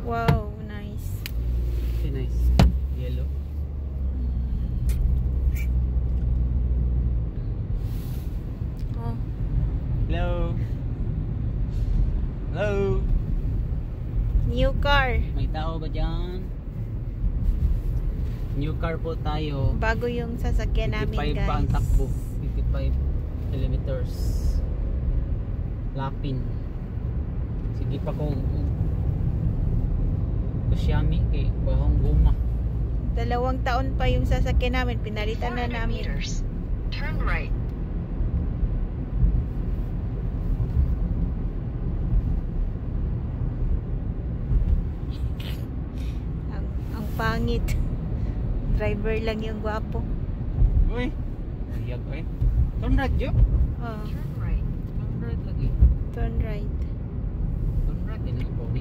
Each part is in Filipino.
Wow, nice. Okay, nice. Yellow. Oh. Hello. Hello. New car. May tao ba dyan? New car po tayo. Bago yung sasakyan namin, 55 pa ang guys. takbo. 55 kilometers. Lapin. Sige pa kung Xiaomi kay bahong guma. 2 taon pa yung sasakyan namin. Pinalitan na namin. Turn right. Ang pangit. Driver lang yung gwapo. Uy. Ayag eh. Turn right jo. Oh, Turn right. Turn right lagi. turn right. Turn right din ang Oconi.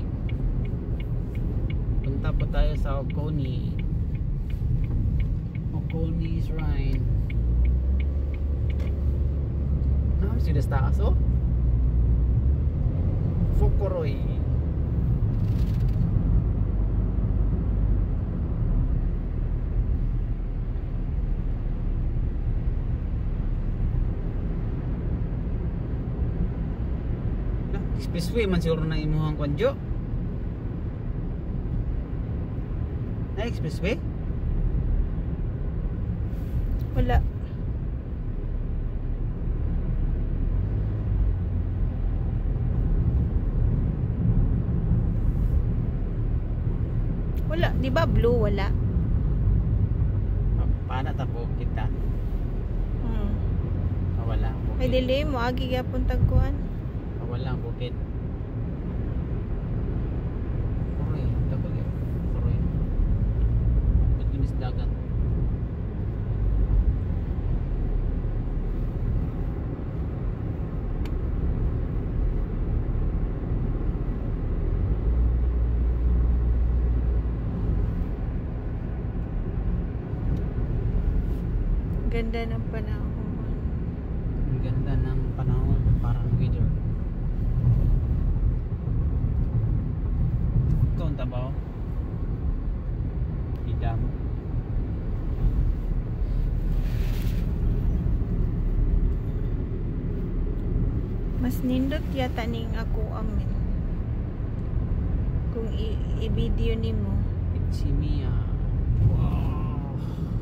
Punta po tayo sa Oconi. Oconi Shrine. Sudah taas oh. Fukoroy. Expressway man siguro na imuhang kwadyo. Na expressway? Wala. Wala, di ba blue? Wala. Paano tapo kita? Wala. Ay, dili mo. Agi yapon tagkuhan. Wala bukid. Kuroy, tapos yun. Kuroy. Ba't ginis dagat? Ganda ng panahon. Ang ganda ng panahon. Parang weather. Ikaw ang tabaw? Idam. Mas nindot yata ning ako amin. Kung i-video nimo. It's Mia. Wow.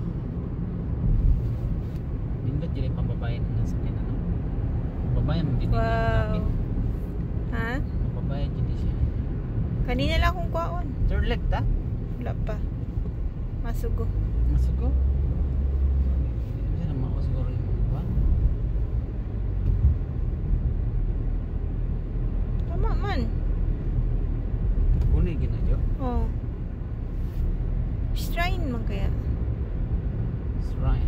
Nindot jadi pambabayan ng sakyan ano? Pambabayan mo din Wow. Ha? Pambabayan jadi siya. Kanina lang akong kuhaon. Third leg ta? Wala pa. Masugo. Masugo? Hindi na mako siguro yung mga ba? Tama man. Kunay ginadyo? Oh. Shrine man kaya. Shrine.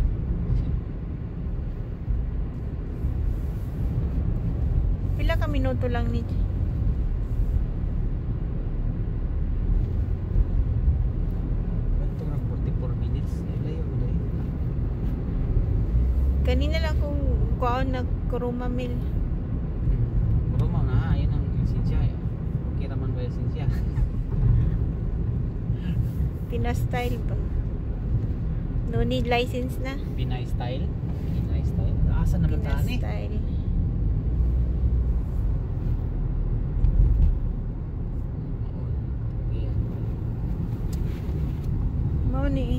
Pila ka minuto lang ni Ito na 44 minutes. Layo na yun. Kanina lang akong kuhaon na Kuruma Mill. Pero mga ayun ang lisensya. Okay naman ba yung lisensya? Pina-style ba? No need license na. Pinay style? Pinay style? Asa naman taan eh? Pina-style. Mao ni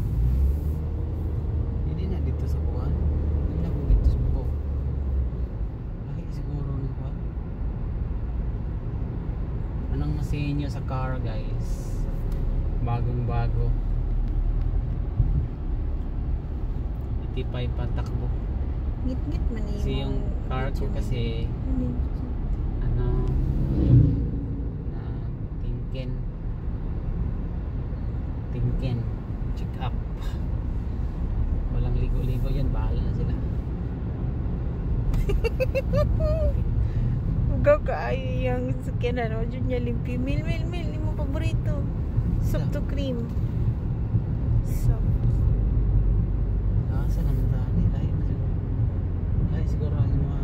Hindi na dito sa buwan. Hindi na kung dito sa buwan. Bakit siguro ni buwan? Anong masin nyo sa car guys? Bagong bago. 85 pa takbo. ngit-ngit man eh. Kasi yung car ko kasi ano Tinken check up. Walang ligo-ligo yan, bahala na sila. Ugaw ka ay yung sakyan ano, dyan niya limpi. Mil, hindi mo paborito. Soft to cream. Soft. Nasa naman tayo. Lahi na siguro. Lahi siguro ang mga